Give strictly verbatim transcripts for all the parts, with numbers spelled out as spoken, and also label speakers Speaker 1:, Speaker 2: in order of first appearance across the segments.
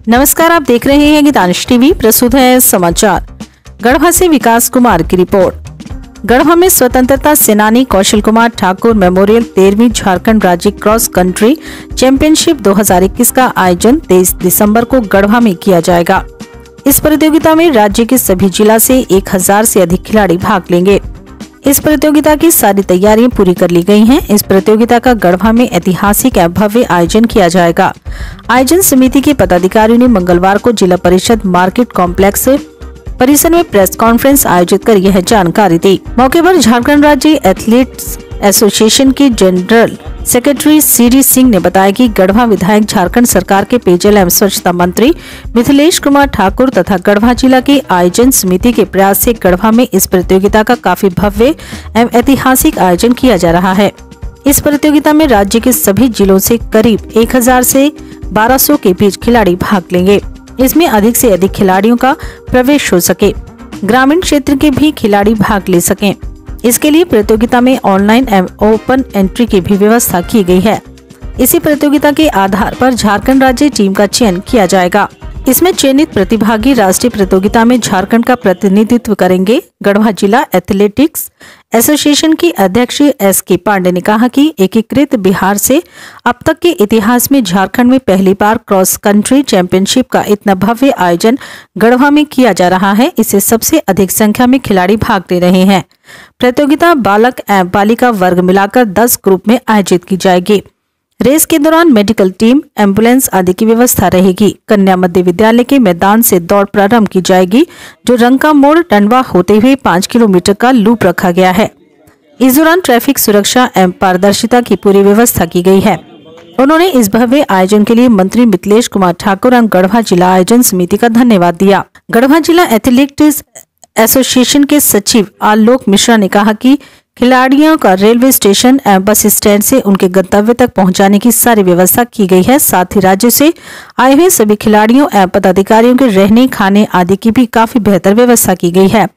Speaker 1: नमस्कार, आप देख रहे हैं गीतांश टीवी। प्रस्तुत है समाचार। गढ़वा से विकास कुमार की रिपोर्ट। गढ़वा में स्वतंत्रता सेनानी कौशल कुमार ठाकुर मेमोरियल तेरहवीं झारखंड राज्य क्रॉस कंट्री चैंपियनशिप दो हज़ार इक्कीस का आयोजन तेईस दिसंबर को गढ़वा में किया जाएगा। इस प्रतियोगिता में राज्य के सभी जिला से एक हजार से अधिक खिलाड़ी भाग लेंगे। इस प्रतियोगिता की सारी तैयारियां पूरी कर ली गई हैं। इस प्रतियोगिता का गढ़वा में ऐतिहासिक एवं भव्य आयोजन किया जाएगा। आयोजन समिति के पदाधिकारियों ने मंगलवार को जिला परिषद मार्केट कॉम्प्लेक्स परिसर में प्रेस कॉन्फ्रेंस आयोजित कर यह जानकारी दी। मौके पर झारखंड राज्य एथलीट्स एसोसिएशन के जनरल सेक्रेटरी सीडी सिंह ने बताया कि गढ़वा विधायक झारखंड सरकार के पेयजल एवं स्वच्छता मंत्री मिथिलेश कुमार ठाकुर तथा गढ़वा जिला की आयोजन समिति के प्रयास से गढ़वा में इस प्रतियोगिता का काफी भव्य एवं ऐतिहासिक आयोजन किया जा रहा है। इस प्रतियोगिता में राज्य के सभी जिलों से करीब एक हजार से बारह सौ के बीच खिलाड़ी भाग लेंगे। इसमें अधिक से अधिक खिलाड़ियों का प्रवेश हो सके, ग्रामीण क्षेत्र के भी खिलाड़ी भाग ले सकें। इसके लिए प्रतियोगिता में ऑनलाइन एवं ओपन एंट्री की भी व्यवस्था की गई है। इसी प्रतियोगिता के आधार पर झारखंड राज्य टीम का चयन किया जाएगा। इसमें चयनित प्रतिभागी राष्ट्रीय प्रतियोगिता में झारखंड का प्रतिनिधित्व करेंगे। गढ़वा जिला एथलेटिक्स एसोसिएशन की अध्यक्ष एस के पांडे ने कहा कि एकीकृत बिहार से अब तक के इतिहास में झारखंड में पहली बार क्रॉस कंट्री चैंपियनशिप का इतना भव्य आयोजन गढ़वा में किया जा रहा है। इससे सबसे अधिक संख्या में खिलाड़ी भाग ले रहे हैं। प्रतियोगिता बालक एवं बालिका वर्ग मिलाकर दस ग्रुप में आयोजित की जाएगी। रेस के दौरान मेडिकल टीम, एम्बुलेंस आदि की व्यवस्था रहेगी। कन्या मध्य विद्यालय के मैदान से दौड़ प्रारंभ की जाएगी, जो रंका मोड़ टंडवा होते हुए पाँच किलोमीटर का लूप रखा गया है। इस दौरान ट्रैफिक सुरक्षा एवं पारदर्शिता की पूरी व्यवस्था की गई है। उन्होंने इस भव्य आयोजन के लिए मंत्री मिथिलेश कुमार ठाकुर एवं गढ़वा जिला आयोजन समिति का धन्यवाद दिया। गढ़वा जिला एथलेटिक्स एसोसिएशन के सचिव आलोक मिश्रा ने कहा कि खिलाड़ियों का रेलवे स्टेशन एवं बस स्टैंड से उनके गंतव्य तक पहुंचाने की सारी व्यवस्था की गई है। साथ ही राज्य से आए हुए सभी खिलाड़ियों एवं पदाधिकारियों के रहने, खाने आदि की भी काफी बेहतर व्यवस्था की गई है।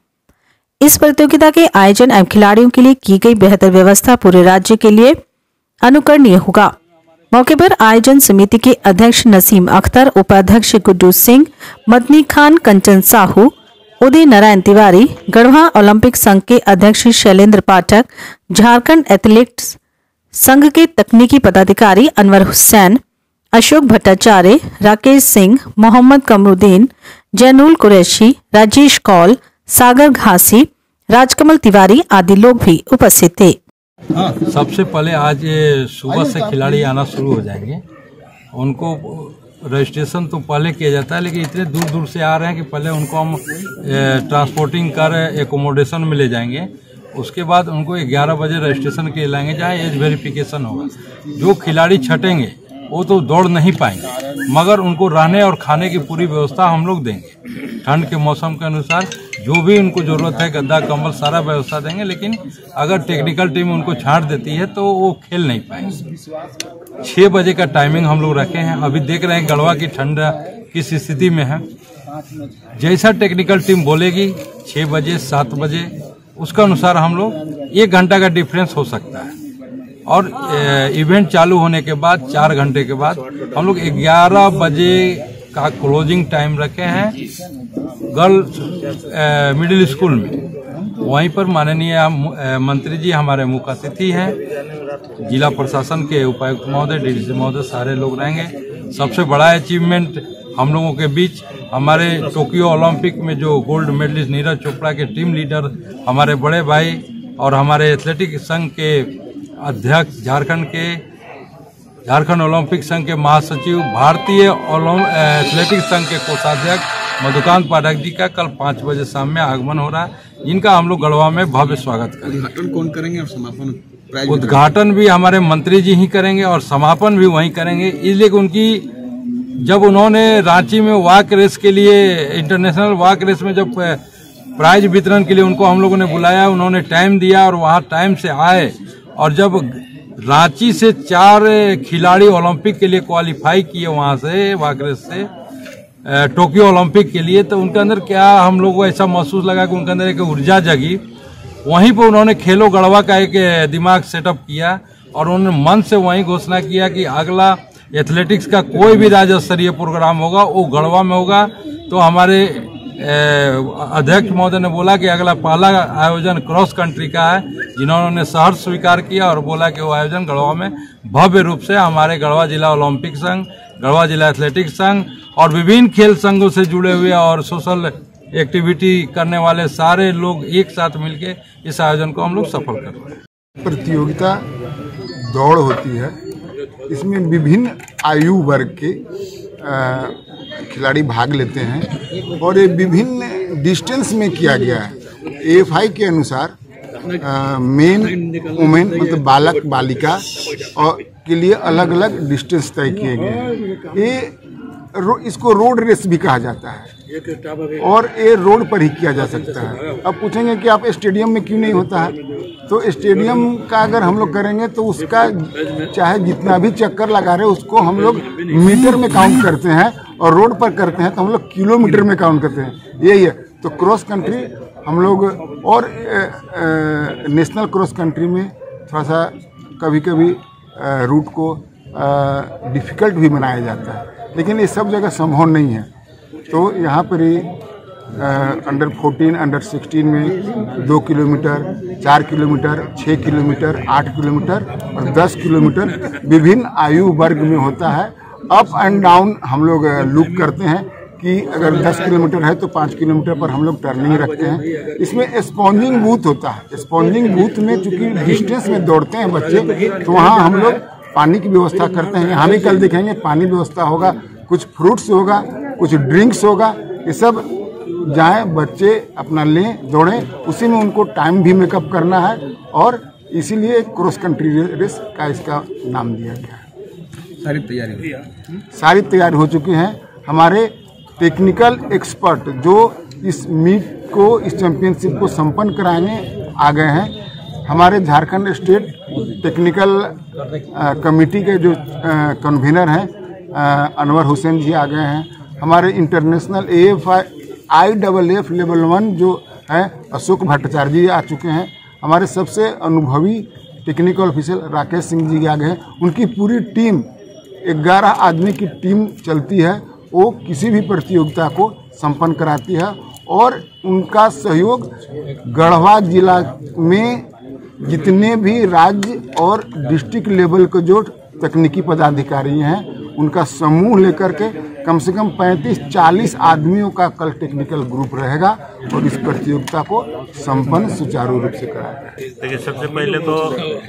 Speaker 1: इस प्रतियोगिता के आयोजन एवं खिलाड़ियों के लिए की गई बेहतर व्यवस्था पूरे राज्य के लिए अनुकरणीय होगा। मौके पर आयोजन समिति के अध्यक्ष नसीम अख्तर, उपाध्यक्ष गुड्डू सिंह, मदनी खान, कंचन साहू, उदय नारायण तिवारी, गढ़वा ओलंपिक संघ के अध्यक्ष शैलेंद्र पाठक, झारखंड एथलेटिक्स संघ के तकनीकी पदाधिकारी अनवर हुसैन, अशोक भट्टाचार्य, राकेश सिंह, मोहम्मद कमरुद्दीन, जैनुल कुरैशी, राजेश कौल, सागर घासी, राजकमल तिवारी आदि लोग भी उपस्थित थे।
Speaker 2: हाँ, सबसे पहले आज सुबह से खिलाड़ी आना शुरू हो जाएंगे। उनको रजिस्ट्रेशन तो पहले किया जाता है, लेकिन इतने दूर दूर से आ रहे हैं कि पहले उनको हम ट्रांसपोर्टिंग कर एकोमोडेशन में ले जाएंगे। उसके बाद उनको ग्यारह बजे रजिस्ट्रेशन के लाएंगे, जहाँ एज वेरिफिकेशन होगा। जो खिलाड़ी छटेंगे वो तो दौड़ नहीं पाएंगे, मगर उनको रहने और खाने की पूरी व्यवस्था हम लोग देंगे। ठंड के मौसम के अनुसार जो भी उनको जरूरत है, गद्दा कंबल सारा व्यवस्था देंगे। लेकिन अगर टेक्निकल टीम उनको छांट देती है तो वो खेल नहीं पाएंगे। छः बजे का टाइमिंग हम लोग रखे हैं। अभी देख रहे हैं गढ़वा की ठंड किस स्थिति में है। जैसा टेक्निकल टीम बोलेगी छः बजे सात बजे, उसका अनुसार हम लोग एक घंटा का डिफरेंस हो सकता है। और इवेंट चालू होने के बाद चार घंटे के बाद हम लोग ग्यारह बजे का क्लोजिंग टाइम रखे हैं गर्ल्स मिडिल स्कूल में। वहीं पर माननीय मंत्री जी हमारे मुख्य अतिथि हैं। जिला प्रशासन के उपायुक्त महोदय, डीडीसी महोदय, सारे लोग रहेंगे। सबसे बड़ा अचीवमेंट हम लोगों के बीच हमारे टोक्यो ओलंपिक में जो गोल्ड मेडलिस्ट नीरज चोपड़ा के टीम लीडर, हमारे बड़े भाई और हमारे एथलेटिक संघ के अध्यक्ष, झारखंड के झारखंड ओलंपिक संघ के महासचिव, भारतीय एथलेटिक्स संघ के कोषाध्यक्ष मधुकांत पाठक जी का कल पाँच बजे शाम में आगमन हो रहा है। इनका हम लोग गढ़वा में भव्य स्वागत करेंगे।
Speaker 3: उद्घाटन कौन करेंगे और समापन?
Speaker 2: उद्घाटन भी हमारे मंत्री जी ही करेंगे और समापन भी वहीं करेंगे। इसलिए कि उनकी जब उन्होंने रांची में वॉक रेस के लिए, इंटरनेशनल वॉक रेस में जब प्राइज वितरण के लिए उनको हम लोगों ने बुलाया, उन्होंने टाइम दिया और वहाँ टाइम से आए। और जब रांची से चार खिलाड़ी ओलंपिक के लिए क्वालिफाई किए वहाँ से वॉक रेस से टोक्यो ओलंपिक के लिए, तो उनके अंदर क्या हम लोग को ऐसा महसूस लगा कि उनके अंदर एक ऊर्जा जगी। वहीं पर उन्होंने खेलो गढ़वा का एक दिमाग सेटअप किया और उन्होंने मन से वहीं घोषणा किया कि अगला एथलेटिक्स का कोई भी राज्य स्तरीय प्रोग्राम होगा वो गढ़वा में होगा। तो हमारे अध्यक्ष महोदय ने बोला कि अगला पहला आयोजन क्रॉस कंट्री का है, जिन्होंने सहर्ष स्वीकार किया और बोला कि वो आयोजन गढ़वा में भव्य रूप से हमारे गढ़वा जिला ओलंपिक संघ, गढ़वा जिला एथलेटिक्स संघ और विभिन्न खेल संघों से जुड़े हुए और सोशल एक्टिविटी करने वाले सारे लोग एक साथ मिलके इस आयोजन को हम लोग सफल कर रहे हैं।
Speaker 3: प्रतियोगिता दौड़ होती है, इसमें विभिन्न आयु वर्ग के खिलाड़ी भाग लेते हैं और ये विभिन्न डिस्टेंस में किया गया है। ए एफ आई के अनुसार मेन वुमेन मतलब बालक बालिका और के लिए अलग अलग डिस्टेंस तय किए गए हैं। ये रो, इसको रोड रेस भी कहा जाता है और ये रोड पर ही किया जा सकता है। अब पूछेंगे कि आप स्टेडियम में क्यों नहीं होता है, तो स्टेडियम का अगर हम लोग करेंगे तो उसका चाहे जितना भी चक्कर लगा रहे उसको हम लोग मीटर में काउंट करते हैं और रोड पर करते हैं तो हम लोग किलोमीटर में काउंट करते हैं, यही है। तो क्रॉस कंट्री हम लोग और uh, uh, national cross country में थोड़ा सा कभी कभी रूट को डिफ़िकल्ट भी बनाया जाता है, लेकिन ये सब जगह संभव नहीं है। तो यहाँ पर ही अंडर फोर्टीन अंडर सिक्सटीन में दो किलोमीटर, चार किलोमीटर, छः किलोमीटर, आठ किलोमीटर और दस किलोमीटर विभिन्न आयु वर्ग में होता है। अप एंड डाउन हम लोग लूप करते हैं कि अगर दस किलोमीटर है तो पाँच किलोमीटर पर हम लोग टर्निंग रखते हैं। इसमें स्पॉन्जिंग बूथ होता है। स्पॉन्जिंग बूथ में चूँकि डिस्टेंस में दौड़ते हैं बच्चे, तो वहाँ हम लोग पानी की व्यवस्था करते हैं। यहाँ भी कल देखेंगे पानी व्यवस्था होगा, कुछ फ्रूट्स होगा, कुछ ड्रिंक्स होगा, ये सब जाएं बच्चे अपना लें दौड़ें, उसी में उनको टाइम भी मेकअप करना है और इसीलिए क्रॉस कंट्री रेस का इसका नाम दिया गया है।
Speaker 4: सारी तैयारी
Speaker 3: सारी तैयारी हो चुकी हैं। हमारे टेक्निकल एक्सपर्ट जो इस मीट को, इस चैंपियनशिप को संपन्न कराने आ गए हैं। हमारे Jharkhand state technical uh, committee के जो कन्वीनर हैं अनवर हुसैन जी आ गए हैं। हमारे international A F I I double F level one जो है अशोक भट्टाचार्य जी आ चुके हैं। हमारे सबसे अनुभवी टेक्निकल ऑफिसर राकेश सिंह जी आ गए हैं। उनकी पूरी टीम, ग्यारह आदमी की टीम चलती है, वो किसी भी प्रतियोगिता को संपन्न कराती है और उनका सहयोग गढ़वा जिला में जितने भी राज्य और डिस्ट्रिक्ट लेवल के जो तकनीकी पदाधिकारी हैं उनका समूह लेकर के कम से कम पैंतीस चालीस आदमियों का कल टेक्निकल ग्रुप रहेगा और इस प्रतियोगिता को संपन्न सुचारू रूप से कराएगा।
Speaker 5: देखिए, सबसे पहले तो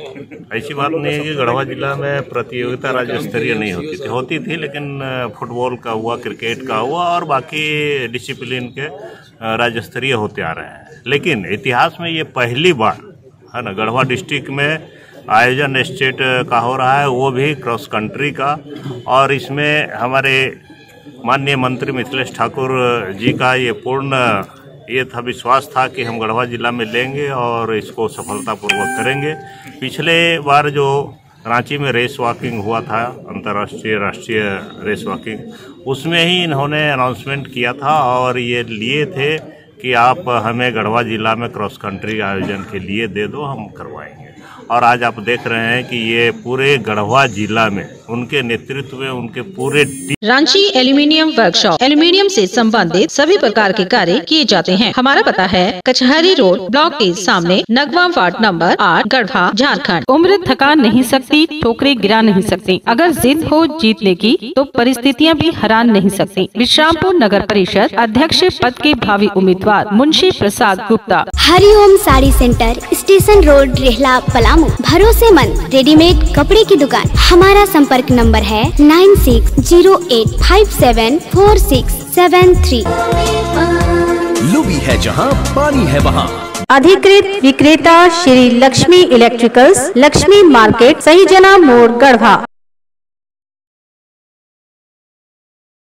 Speaker 5: ऐसी बात नहीं है कि गढ़वा जिला में प्रतियोगिता राज्य स्तरीय नहीं होती थी होती थी लेकिन फुटबॉल का हुआ, क्रिकेट का हुआ और बाकी डिसिप्लिन के राज्य स्तरीय होते आ रहे हैं। लेकिन इतिहास में ये पहली बार है ना गढ़वा डिस्ट्रिक्ट में आयोजन स्टेट का हो रहा है, वो भी क्रॉस कंट्री का। और इसमें हमारे माननीय मंत्री मिथिलेश ठाकुर जी का ये पूर्ण ये था विश्वास था कि हम गढ़वा जिला में लेंगे और इसको सफलतापूर्वक करेंगे। पिछले बार जो रांची में रेस वॉकिंग हुआ था, अंतर्राष्ट्रीय राष्ट्रीय रेस वॉकिंग, उसमें ही इन्होंने अनाउंसमेंट किया था और ये लिए थे कि आप हमें गढ़वा जिला में क्रॉस कंट्री आयोजन के लिए दे दो, हम करवाएंगे। और आज आप देख रहे हैं कि ये पूरे गढ़वा जिला में उनके नेतृत्व में उनके पूरे
Speaker 1: रांची एल्यूमिनियम वर्कशॉप एल्यूमिनियम से संबंधित सभी प्रकार के कार्य किए जाते हैं। हमारा पता है कचहरी रोड, ब्लॉक के सामने, नगवा वार्ड नंबर आठ, गढ़वा, झारखंड। उम्र थका नहीं सकती, ठोकरे गिरा नहीं सकती। अगर जिद हो जीतने की तो परिस्थितियाँ भी हरा नहीं सकती। विश्रामपुर नगर परिषद अध्यक्ष पद के भावी उम्मीदवार Munshi Prasad Gupta.
Speaker 6: Hariom sari centre, station road, Rehla, Palamu. भरोसेमंद रेडीमेड कपड़े की दुकान। हमारा संपर्क नंबर है nine six zero eight five seven four six seven three.
Speaker 7: Lubi है जहां पानी है वहां।
Speaker 1: अधिकृत विक्रेता Shri Lakshmi electricals, Lakshmi market, Sahijana मोड़, गढ़वा।